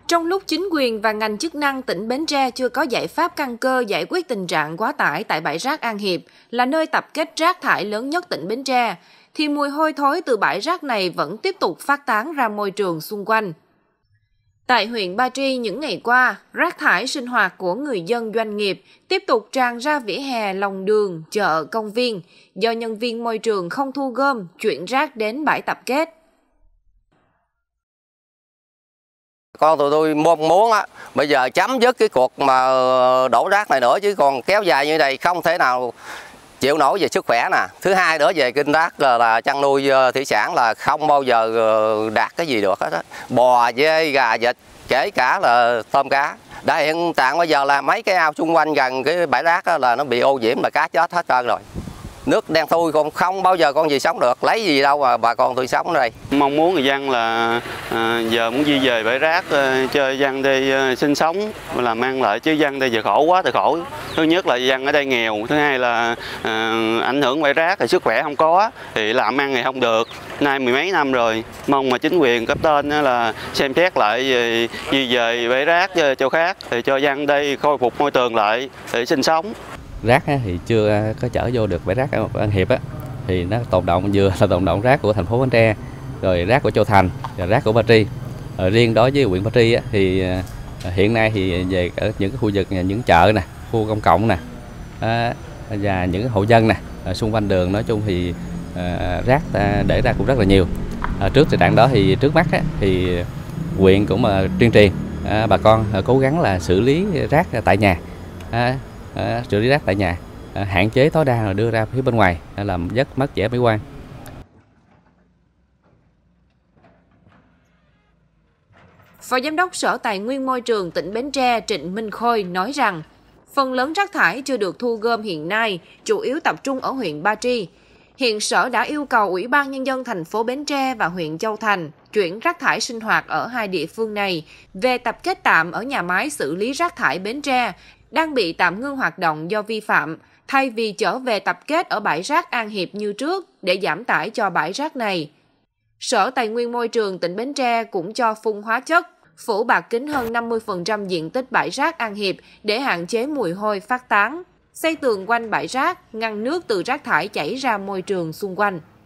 Trong lúc chính quyền và ngành chức năng tỉnh Bến Tre chưa có giải pháp căn cơ giải quyết tình trạng quá tải tại bãi rác An Hiệp, là nơi tập kết rác thải lớn nhất tỉnh Bến Tre, thì mùi hôi thối từ bãi rác này vẫn tiếp tục phát tán ra môi trường xung quanh. Tại huyện Ba Tri những ngày qua, rác thải sinh hoạt của người dân doanh nghiệp tiếp tục tràn ra vỉa hè, lòng đường, chợ, công viên, do nhân viên môi trường không thu gom, chuyển rác đến bãi tập kết. Con tụi tôi mong muốn bây giờ chấm dứt cái cuộc mà đổ rác này nữa, chứ còn kéo dài như này không thể nào chịu nổi về sức khỏe nè. Thứ hai nữa về kinh tế là chăn nuôi thủy sản là không bao giờ đạt cái gì được hết á. Bò, dê, gà, vịt, kể cả là tôm cá. Đã hiện trạng bây giờ là mấy cái ao xung quanh gần cái bãi rác là nó bị ô nhiễm, là cá chết hết trơn rồi. Nước đen thui, còn không bao giờ con gì sống được, lấy gì đâu mà bà con tôi sống ở đây. Mong muốn người dân là giờ muốn di dời bãi rác cho dân đi sinh sống, là mang lại, chứ dân đây giờ khổ quá thì khổ. Thứ nhất là dân ở đây nghèo, thứ hai là ảnh hưởng bãi rác thì sức khỏe không có, thì làm ăn thì không được. Nay mười mấy năm rồi, mong mà chính quyền cấp trên là xem xét lại di dời bãi rác chỗ khác, thì cho dân đây khôi phục môi trường lại để sinh sống. Rác thì chưa có chở vô được bãi rác ở An Hiệp thì nó tồn động, vừa là tồn động rác của thành phố Bến Tre, rồi rác của Châu Thành, rồi rác của Ba Tri. Riêng đối với huyện Ba Tri thì hiện nay thì về ở những cái khu vực, những chợ nè, khu công cộng nè, và những hộ dân nè, xung quanh đường nói chung thì rác để ra cũng rất là nhiều. Trước tình trạng đó thì trước mắt thì huyện cũng tuyên truyền bà con cố gắng là xử lý rác tại nhà. Xử lý rác tại nhà, hạn chế tối đa là đưa ra phía bên ngoài, làm rất mất vẻ mỹ quan. Phó Giám đốc Sở Tài nguyên Môi trường tỉnh Bến Tre Trịnh Minh Khôi nói rằng, phần lớn rác thải chưa được thu gom hiện nay, chủ yếu tập trung ở huyện Ba Tri. Hiện Sở đã yêu cầu Ủy ban Nhân dân thành phố Bến Tre và huyện Châu Thành chuyển rác thải sinh hoạt ở hai địa phương này về tập kết tạm ở nhà máy xử lý rác thải Bến Tre, đang bị tạm ngưng hoạt động do vi phạm, thay vì trở về tập kết ở bãi rác An Hiệp như trước để giảm tải cho bãi rác này. Sở Tài nguyên Môi trường tỉnh Bến Tre cũng cho phun hóa chất, phủ bạt kính hơn 50% diện tích bãi rác An Hiệp để hạn chế mùi hôi phát tán, xây tường quanh bãi rác, ngăn nước từ rác thải chảy ra môi trường xung quanh.